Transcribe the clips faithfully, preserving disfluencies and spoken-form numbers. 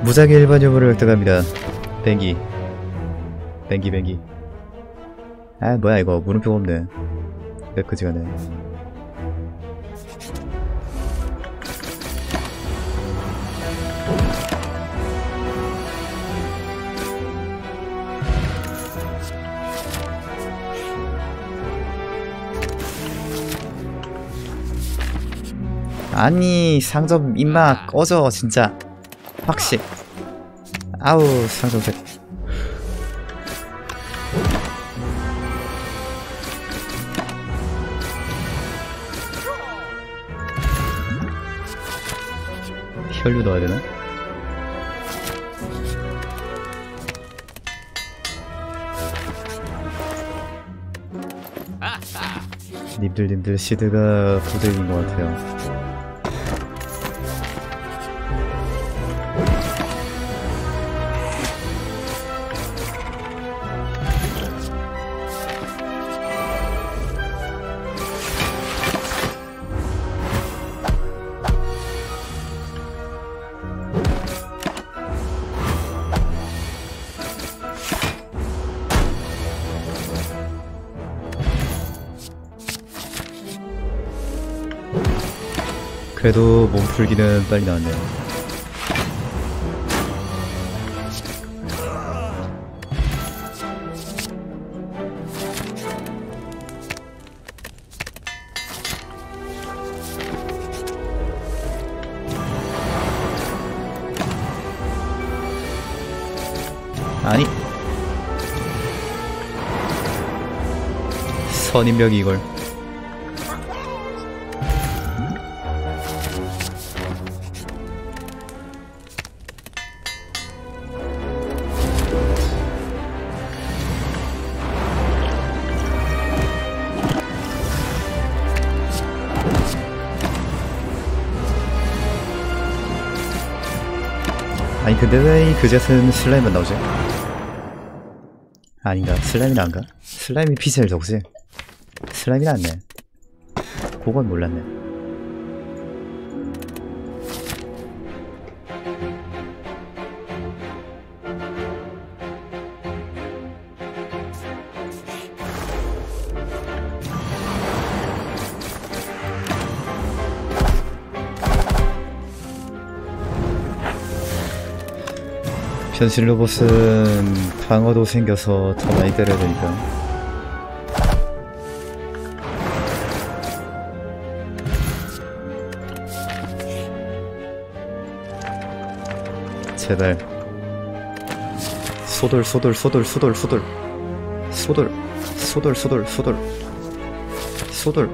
무작위 일반 유물을 획득합니다. 뱅기 뱅기 뱅기. 아 뭐야 이거 물음표가 없네. 왜 그지가네. 아니 상점 임마 꺼져 진짜. 확실. 아우 상점 색. 혈류 넣어야 되나? 님들 님들 시드가 부득인 것 같아요. 그래도 몸풀기는 빨리 나왔네요. 아니 선임력이 이걸. 아니 근데 왜 이 그젯은 슬라임만 나오지? 아닌가? 슬라임이 나은가? 슬라임이 피지를 적지? 슬라임이 낫네. 그건 몰랐네. 변신 로봇은 방어도 생겨서 더 많이 때려야 되니까. 제발 소돌 소돌 소돌 소돌 소돌 소돌 소돌 소돌 소돌 소돌.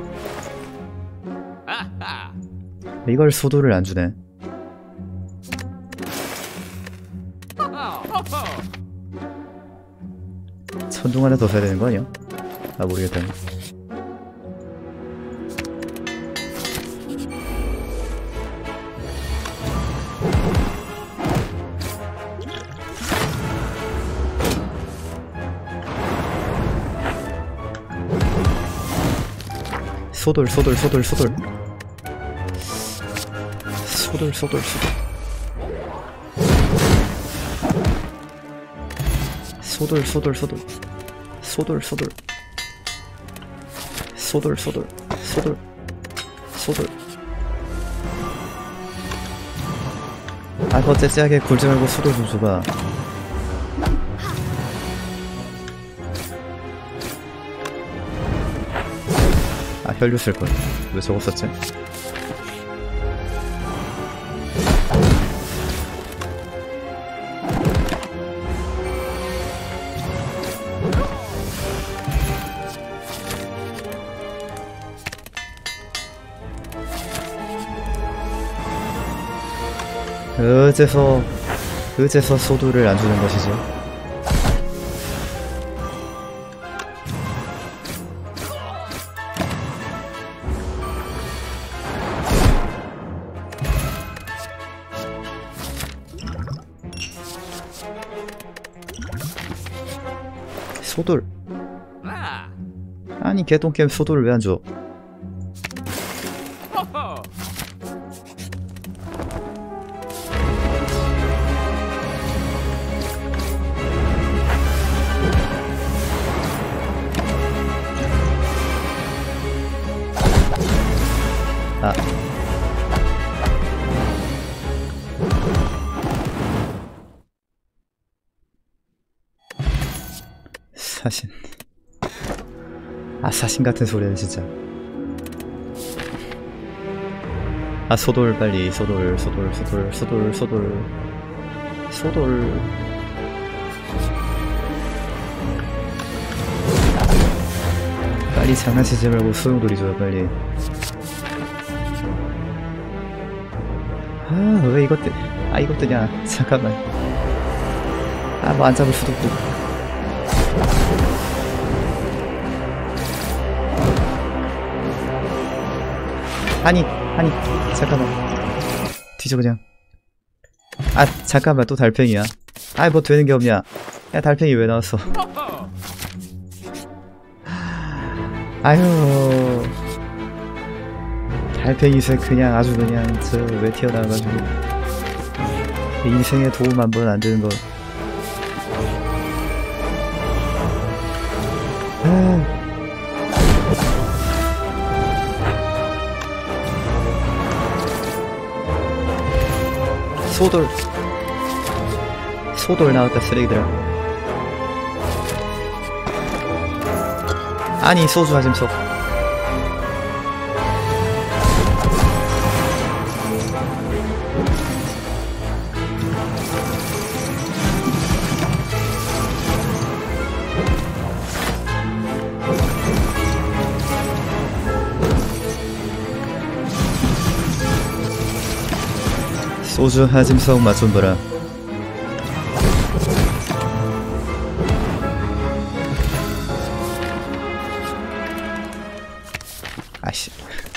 이걸 소돌을 안 주네. 천둥 하나 더 써야 되는 거 아니야? 아 모르겠다. 소돌 소돌 소돌 소돌 소돌 소돌 소돌 소돌 소돌 소돌 소돌 소돌 소돌 소돌 소돌 소돌. 아 그거 째째하게 굴지 말고 소돌 좀 줘봐. 아 혈류 쓸걸. 왜 저거 썼지? 어째서 어째서 소두를 안 주는 것이지? 소돌. 아니 개똥게임 소돌을 왜 안 줘? 사신. 아, 사신 같은 소리는 진짜. 아, 소돌 빨리. 소돌, 소돌, 소돌, 소돌, 소돌. 소돌. 빨리 장난치지 말고 소용돌이 줘요, 빨리. 아, 왜 이것들. 아, 이것들이야. 잠깐만. 아, 뭐 안 잡을 수도 없고. 아니, 아니, 잠깐만. 뒤져, 그냥. 아, 잠깐만, 또 달팽이야. 아, 뭐 되는 게 없냐. 야, 달팽이 왜 나왔어? 아유. 달팽이새 그냥 아주 그냥, 저, 왜 튀어나와가지고. 인생에 도움 한 번 안 되는 거. 아. 소돌. 소돌 나왔다, 쓰레기들아. 아니, 소주 아짐석. 소주 하짐석 맛 좀 봐라. 아씨.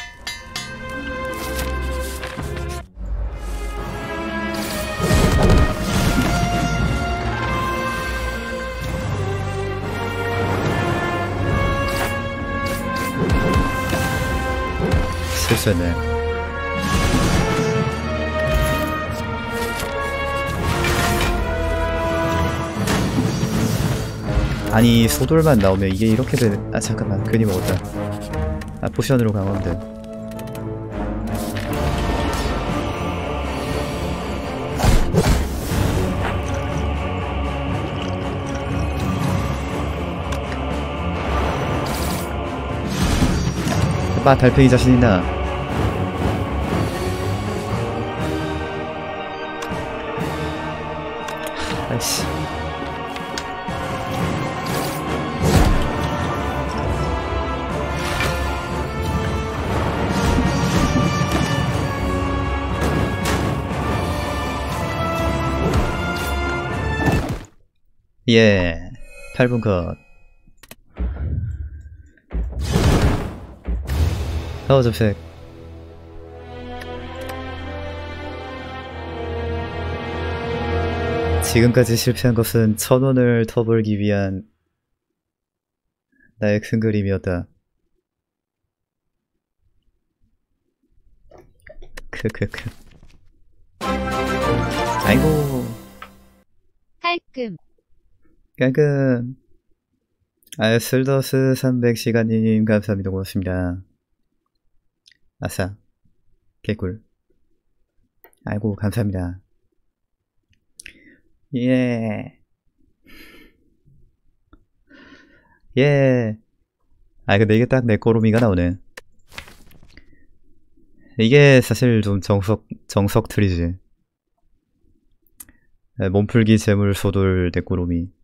실수했네. 아니, 소돌만 나오면 이게 이렇게 되네. 아, 잠깐만, 괜히 먹었다. 아, 포션으로 강화하면 돼. 마, 달팽이 자신 있나? 아이씨. 예, 팔 분 컷. 어, 접색. 지금까지 실패한 것은 천 원을 더 벌기 위한 나의 큰 그림이었다. 크크크. 아이고. 깔끔. 깔끔. 아, 슬더스 삼백 시간님 감사합니다. 고맙습니다. 아싸. 개꿀. 아이고, 감사합니다. 예. 예. 아, 근데 이게 딱 내 꼬로미가 나오네. 이게 사실 좀 정석, 정석 틀이지. 몸풀기 재물 소돌 내 꼬로미.